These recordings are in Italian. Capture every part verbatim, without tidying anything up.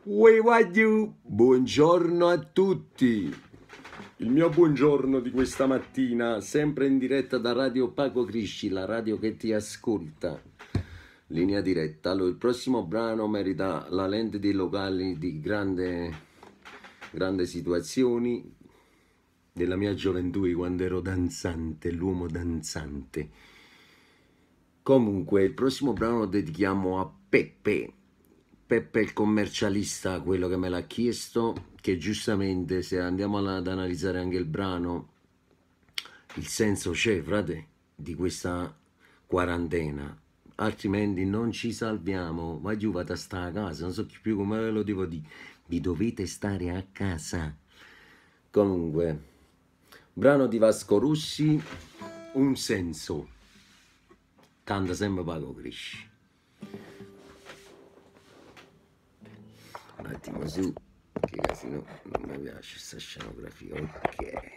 Uè, guagliù, buongiorno a tutti. Il mio buongiorno di questa mattina, sempre in diretta da Radio Paco Crisci, la radio che ti ascolta. Linea diretta. Allora, il prossimo brano merita la lente dei locali di grande, grande situazioni della mia gioventù, quando ero danzante, l'uomo danzante. Comunque, il prossimo brano lo dedichiamo a Peppe. Peppe il commercialista, quello che me l'ha chiesto, che giustamente, se andiamo ad analizzare anche il brano, il senso c'è, frate, di questa quarantena, altrimenti non ci salviamo. Ma giù, vado a stare a casa, non so più come ve lo devo dire, vi dovete stare a casa. Comunque, brano di Vasco Rossi, Un senso, canta sempre Paco Crisci. Un attimo su, che casino, non mi piace questa scenografia, ok.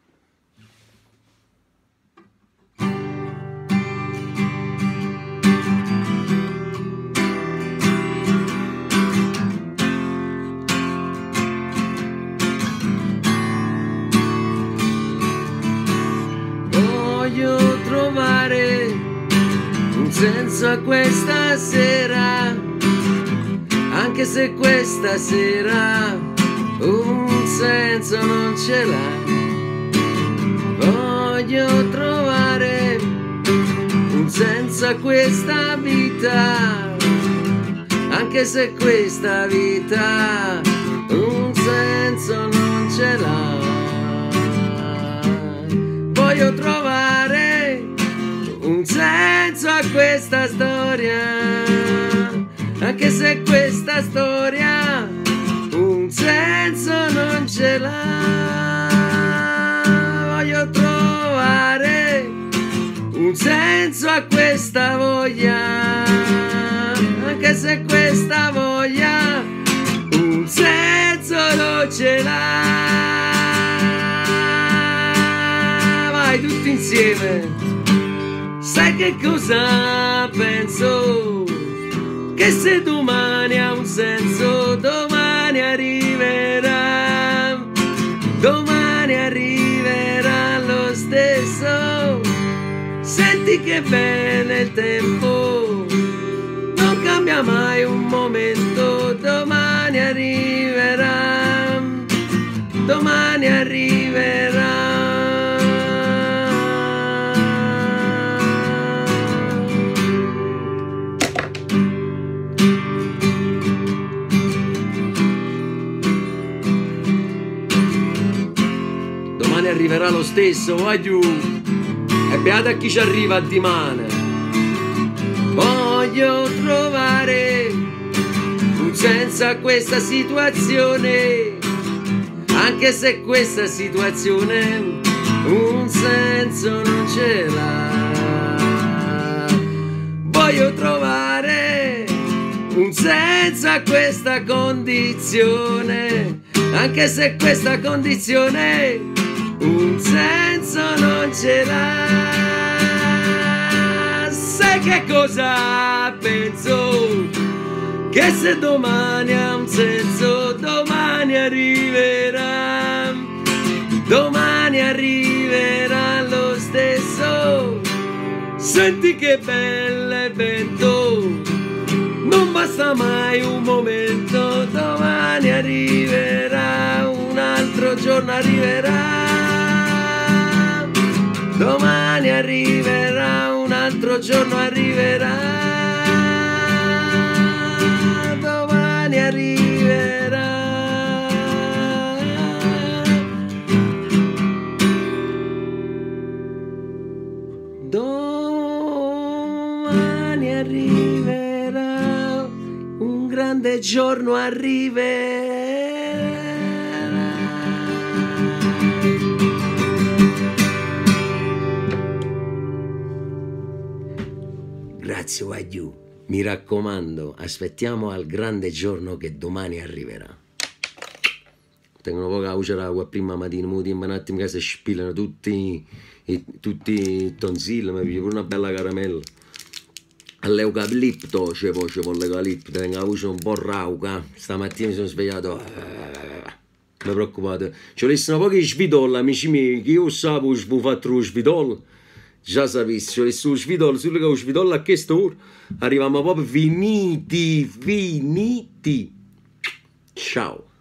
Voglio trovare un senso a questa sera, anche se questa sera un senso non ce l'ha. Voglio trovare un senso a questa vita, anche se questa vita un senso non ce l'ha. Voglio trovare un senso a questa storia, anche se questa storia un senso non ce l'ha. Voglio trovare un senso a questa voglia, anche se questa voglia un senso non ce l'ha. Vai tutti insieme. Sai che cosa penso? Che se domani ha un senso, domani arriverà, domani arriverà lo stesso. Senti che bene il tempo, non cambia mai un momento, domani arriverà, domani arriverà. Arriverà lo stesso, vai giù, e beata a chi ci arriva a dimane. Voglio trovare un senso a questa situazione, anche se questa situazione un senso non ce l'ha. Voglio trovare un senso a questa condizione, anche se questa condizione un senso non ce l'ha. Sai che cosa penso? Che se domani ha un senso, domani arriverà, domani arriverà lo stesso. Senti che bel vento, non basta mai un momento, domani arriverà, un altro giorno arriverà. Domani arriverà, un altro giorno arriverà, domani arriverà. Domani arriverà, un grande giorno arriverà. Grazie Wagyu, mi raccomando, aspettiamo al grande giorno che domani arriverà. Tengono poca luce d'acqua prima mattina, mi un attimo che si spillano tutti i tutti i tonsilli, mi piace pure una bella caramella. all'eucalipto, c'avevo l'eucalipto, tengo la voce un po' rauca, stamattina mi sono svegliato, mi preoccupate, ci volessero pochi svitol, amici miei, che io sapevo che vi fatto lo svitol, già sapessi, ci volessero lo svitol, solo che lo svitol a quest'ora, arriviamo proprio finiti, finiti, ciao.